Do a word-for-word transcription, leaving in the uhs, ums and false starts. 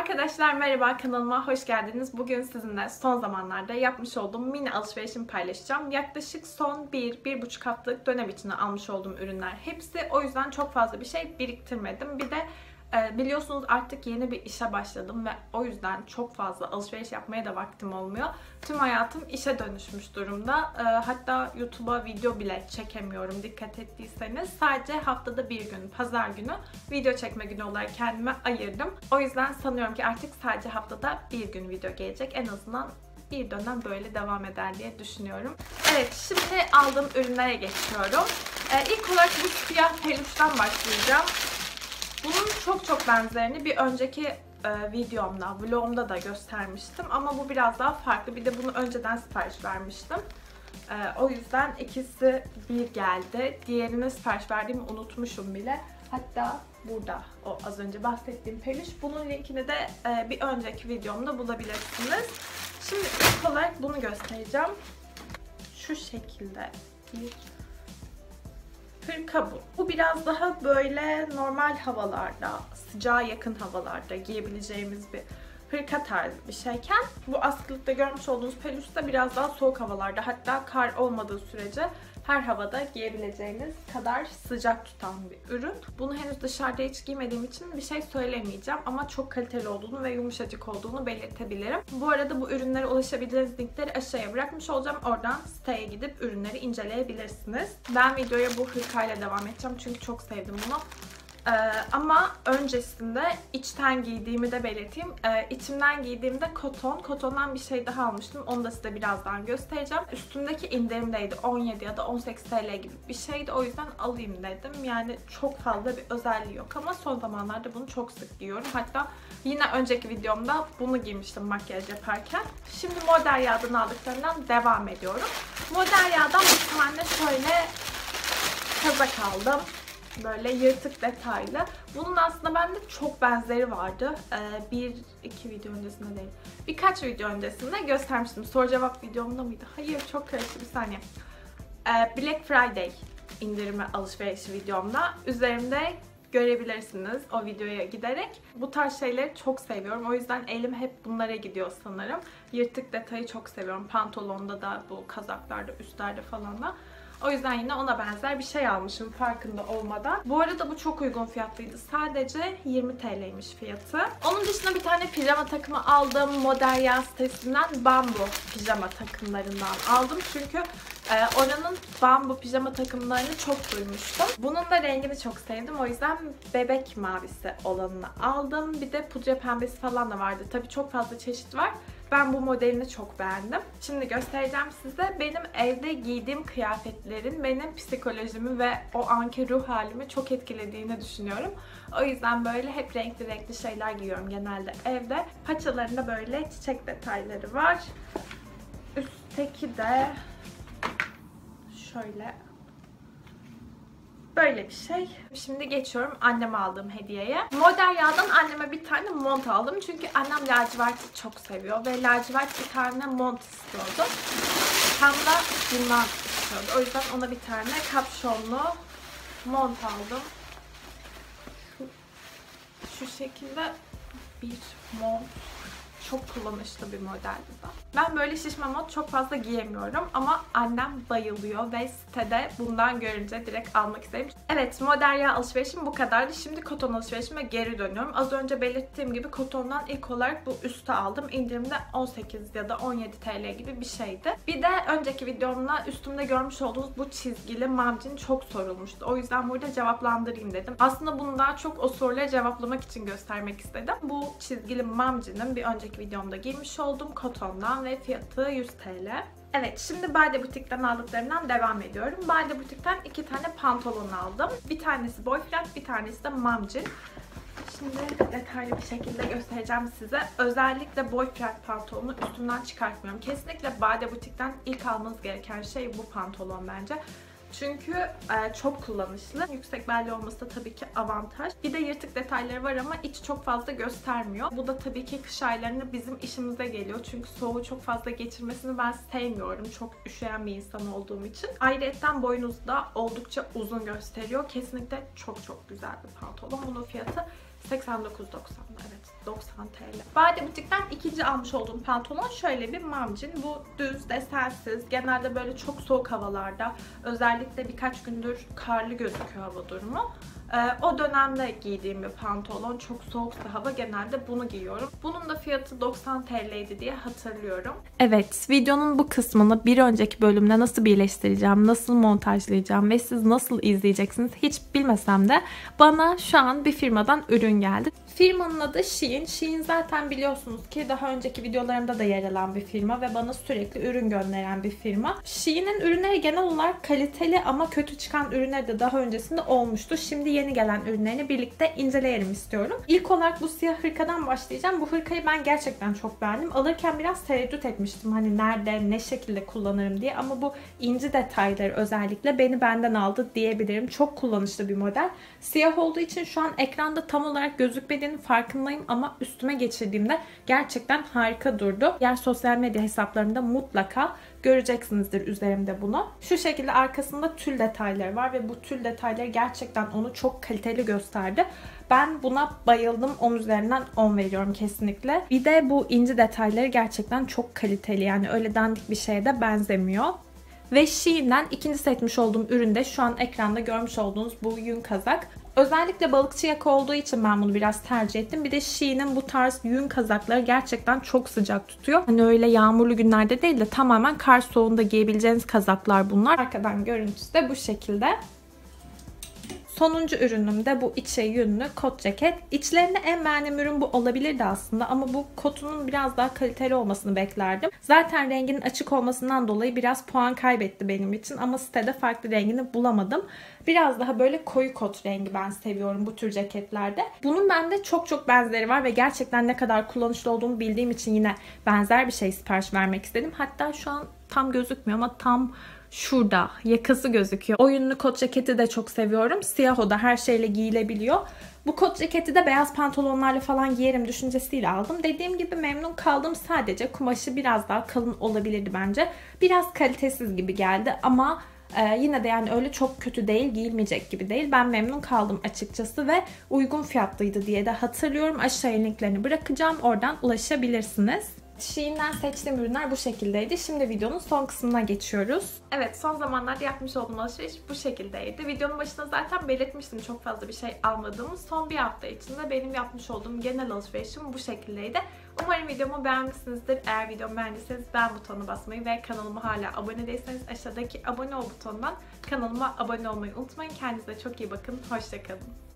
Arkadaşlar merhaba, kanalıma hoş geldiniz. Bugün sizinle son zamanlarda yapmış olduğum mini alışverişimi paylaşacağım. Yaklaşık son bir bir buçuk haftalık dönem içinde almış olduğum ürünler hepsi. O yüzden çok fazla bir şey biriktirmedim. Bir de biliyorsunuz artık yeni bir işe başladım ve o yüzden çok fazla alışveriş yapmaya da vaktim olmuyor. Tüm hayatım işe dönüşmüş durumda. Hatta YouTube'a video bile çekemiyorum, dikkat ettiyseniz. Sadece haftada bir gün, pazar günü video çekme günü olarak kendime ayırdım. O yüzden sanıyorum ki artık sadece haftada bir gün video gelecek. En azından bir dönem böyle devam eder diye düşünüyorum. Evet, şimdi aldığım ürünlere geçiyorum. İlk olarak bu siyah peluştan başlayacağım. Bunun çok çok benzerini bir önceki e, videomda, vlogumda da göstermiştim. Ama bu biraz daha farklı. Bir de bunu önceden sipariş vermiştim. E, o yüzden ikisi bir geldi. Diğerini sipariş verdiğimi unutmuşum bile. Hatta burada o az önce bahsettiğim peluş. Bunun linkini de e, bir önceki videomda bulabilirsiniz. Şimdi ilk olarak bunu göstereceğim. Şu şekilde bir hırka bu. Bu biraz daha böyle normal havalarda, sıcağa yakın havalarda giyebileceğimiz bir hırka tarzı bir şeyken bu askılıkta görmüş olduğunuz peluş da biraz daha soğuk havalarda, hatta kar olmadığı sürece her havada giyebileceğiniz kadar sıcak tutan bir ürün. Bunu henüz dışarıda hiç giymediğim için bir şey söylemeyeceğim ama çok kaliteli olduğunu ve yumuşacık olduğunu belirtebilirim. Bu arada bu ürünlere ulaşabileceğiniz linkleri aşağıya bırakmış olacağım. Oradan siteye gidip ürünleri inceleyebilirsiniz. Ben videoya bu hırkayla devam edeceğim çünkü çok sevdim bunu. Ee, ama öncesinde içten giydiğimi de belirteyim. Ee, içimden giydiğimde koton. Kotondan bir şey daha almıştım. Onu da size birazdan göstereceğim. Üstümdeki indirimdeydi. on yedi ya da on sekiz TL gibi bir şeydi. O yüzden alayım dedim. Yani çok fazla bir özelliği yok ama son zamanlarda bunu çok sık giyiyorum. Hatta yine önceki videomda bunu giymiştim makyaj yaparken. Şimdi Modern Yağ'dan aldıklarından devam ediyorum. Modern Yağ'dan bir tane şöyle kazak aldım. Böyle yırtık detaylı. Bunun aslında bende çok benzeri vardı. Ee, bir, iki video öncesinde değil. Birkaç video öncesinde göstermiştim. Soru cevap videomda mıydı? Hayır, çok karıştı, bir saniye. Ee, Black Friday indirimi alışverişi videomda. Üzerimde görebilirsiniz o videoya giderek. Bu tarz şeyleri çok seviyorum. O yüzden elim hep bunlara gidiyor sanırım. Yırtık detayı çok seviyorum. Pantolonda da, bu kazaklarda, üstlerde falan da. O yüzden yine ona benzer bir şey almışım farkında olmadan. Bu arada bu çok uygun fiyatlıydı. Sadece yirmi TL'ymiş fiyatı. Onun dışında bir tane pijama takımı aldım. Modern Yağ sitesinden bambu pijama takımlarından aldım. Çünkü e, oranın bambu pijama takımlarını çok duymuştum. Bunun da rengini çok sevdim. O yüzden bebek mavisi olanını aldım. Bir de pudra pembesi falan da vardı. Tabii çok fazla çeşit var. Ben bu modelini çok beğendim. Şimdi göstereceğim size. Benim evde giydiğim kıyafetlerin benim psikolojimi ve o anki ruh halimi çok etkilediğini düşünüyorum. O yüzden böyle hep renkli renkli şeyler giyiyorum genelde evde. Paçalarında böyle çiçek detayları var. Üstteki de şöyle böyle bir şey. Şimdi geçiyorum anneme aldığım hediyeye. Modern Yağ'dan anneme bir tane mont aldım. Çünkü annem laciverti çok seviyor. Ve lacivert bir tane mont istiyordu. Tam da bundan istiyordu. O yüzden ona bir tane kapşonlu mont aldım. Şu, şu şekilde bir mont. Çok kullanışlı bir modeldi da. Ben böyle şişme mont çok fazla giyemiyorum ama annem bayılıyor ve sitede bundan görünce direkt almak istedim. Evet, Modern Yağ alışverişim bu kadardı. Şimdi koton alışverişime geri dönüyorum. Az önce belirttiğim gibi kotondan ilk olarak bu üstü aldım. İndirimde on sekiz ya da on yedi TL gibi bir şeydi. Bir de önceki videomda üstümde görmüş olduğunuz bu çizgili mamcin çok sorulmuştu. O yüzden burada cevaplandırayım dedim. Aslında bunu daha çok o soruları cevaplamak için göstermek istedim. Bu çizgili mamcinin bir önceki videomda giymiş olduğum kotondan ve fiyatı yüz TL. Evet, şimdi Bade Butik'ten aldıklarımdan devam ediyorum. Bade Butik'ten iki tane pantolon aldım. Bir tanesi boyfriend, bir tanesi de mamcin. Şimdi detaylı bir şekilde göstereceğim size. Özellikle boyfriend pantolonu üstümden çıkartmıyorum. Kesinlikle Bade Butik'ten ilk almanız gereken şey bu pantolon bence. Çünkü e, çok kullanışlı. Yüksek belli olması da tabii ki avantaj. Bir de yırtık detayları var ama iç çok fazla göstermiyor. Bu da tabii ki kış aylarında bizim işimize geliyor. Çünkü soğuğu çok fazla geçirmesini ben sevmiyorum. Çok üşüyen bir insan olduğum için. Ayrıca boyunuzu da oldukça uzun gösteriyor. Kesinlikle çok çok güzel bir pantolon. Bunun fiyatı seksen dokuz doksan, evet, doksan T L. Bade Butik'ten ikinci almış olduğum pantolon şöyle bir mamcin. Bu düz, desensiz. Genelde böyle çok soğuk havalarda, özellikle birkaç gündür karlı gözüküyor hava durumu. Ee, o dönemde giydiğim bir pantolon. Çok soğuksa hava, genelde bunu giyiyorum. Bunun da fiyatı doksan T L'ydi diye hatırlıyorum. Evet, videonun bu kısmını bir önceki bölümde nasıl birleştireceğim, nasıl montajlayacağım ve siz nasıl izleyeceksiniz hiç bilmesem de bana şu an bir firmadan ürün geldi. Firmanın adı Shein. Shein zaten biliyorsunuz ki daha önceki videolarımda da yer alan bir firma ve bana sürekli ürün gönderen bir firma. Shein'in ürünleri genel olarak kaliteli ama kötü çıkan ürünleri de daha öncesinde olmuştu. Şimdi yeni gelen ürünlerini birlikte inceleyelim istiyorum. İlk olarak bu siyah hırkadan başlayacağım. Bu hırkayı ben gerçekten çok beğendim. Alırken biraz tereddüt etmiştim. Hani nerede, ne şekilde kullanırım diye. Ama bu inci detayları özellikle beni benden aldı diyebilirim. Çok kullanışlı bir model. Siyah olduğu için şu an ekranda tam olarak gözükmediğinin farkındayım ama üstüme geçirdiğimde gerçekten harika durdu. Diğer sosyal medya hesaplarımda mutlaka göreceksinizdir üzerimde bunu. Şu şekilde arkasında tül detayları var ve bu tül detayları gerçekten onu çok kaliteli gösterdi. Ben buna bayıldım. on üzerinden on veriyorum kesinlikle. Bir de bu inci detayları gerçekten çok kaliteli. Yani öyle dandik bir şeye de benzemiyor. Ve Shein'den ikinci seçmiş olduğum ürün de şu an ekranda görmüş olduğunuz bu yün kazak. Özellikle balıkçı yaka olduğu için ben bunu biraz tercih ettim. Bir de Shein'in bu tarz yün kazakları gerçekten çok sıcak tutuyor. Hani öyle yağmurlu günlerde değil de tamamen kar soğuğunda giyebileceğiniz kazaklar bunlar. Arkadan görüntüsü de bu şekilde. Sonuncu ürünüm de bu içe yünlü kot ceket. İçlerinde en beğendiğim ürün bu olabilirdi aslında ama bu kotunun biraz daha kaliteli olmasını beklerdim. Zaten renginin açık olmasından dolayı biraz puan kaybetti benim için ama sitede farklı rengini bulamadım. Biraz daha böyle koyu kot rengi ben seviyorum bu tür ceketlerde. Bunun bende çok çok benzeri var ve gerçekten ne kadar kullanışlı olduğunu bildiğim için yine benzer bir şey sipariş vermek istedim. Hatta şu an tam gözükmüyor ama tam şurada yakası gözüküyor. O yünlü kot ceketi de çok seviyorum. Siyah o da her şeyle giyilebiliyor. Bu kot ceketi de beyaz pantolonlarla falan giyerim düşüncesiyle aldım. Dediğim gibi memnun kaldım. Sadece kumaşı biraz daha kalın olabilirdi bence. Biraz kalitesiz gibi geldi ama Ee, yine de yani öyle çok kötü değil, giyilmeyecek gibi değil. Ben memnun kaldım açıkçası ve uygun fiyatlıydı diye de hatırlıyorum. Aşağıya linklerini bırakacağım. Oradan ulaşabilirsiniz. Shein'den seçtiğim ürünler bu şekildeydi. Şimdi videonun son kısmına geçiyoruz. Evet, son zamanlarda yapmış olduğum alışveriş bu şekildeydi. Videonun başında zaten belirtmiştim çok fazla bir şey almadığımı. Son bir hafta içinde benim yapmış olduğum genel alışverişim bu şekildeydi. Umarım videomu beğenmişsinizdir. Eğer videomu beğendiyseniz beğen butonuna basmayı ve kanalıma hala abone değilseniz aşağıdaki abone ol butonundan kanalıma abone olmayı unutmayın. Kendinize çok iyi bakın. Hoşça kalın.